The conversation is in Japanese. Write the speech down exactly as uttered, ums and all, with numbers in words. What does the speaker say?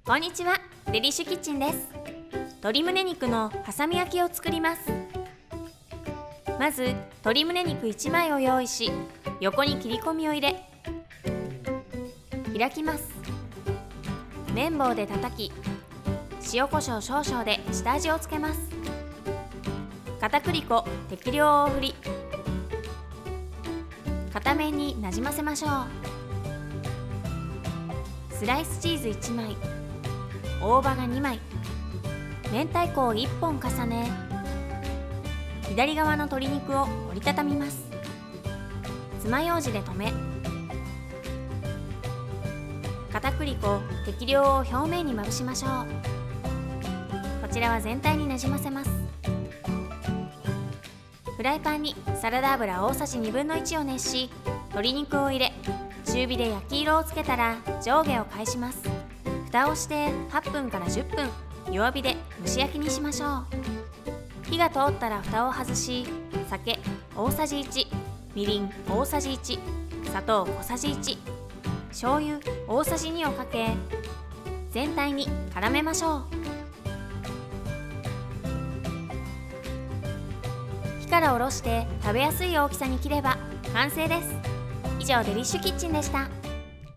こんにちは、デリッシュキッチンです。鶏胸肉の挟み焼きを作ります。まず鶏胸肉いちまいを用意し、横に切り込みを入れ開きます。麺棒で叩き、塩コショウ少々で下味をつけます。片栗粉適量を振り、片面になじませましょう。スライスチーズいちまい、大葉がにまい、明太子をいっぽん重ね、左側の鶏肉を折りたたみます。爪楊枝で留め、片栗粉適量を表面にまぶしましょう。こちらは全体になじませます。フライパンにサラダ油大さじにぶんのいちを熱し、鶏肉を入れ、中火で焼き色をつけたら上下を返します。蓋をしてはっぷんからじゅっぷん弱火で蒸し焼きにしましょう。火が通ったら蓋を外し、酒大さじいち、みりん大さじいち、砂糖小さじいち、醤油大さじにをかけ、全体に絡めましょう。火から下ろして食べやすい大きさに切れば完成です。以上、デリッシュキッチンでした。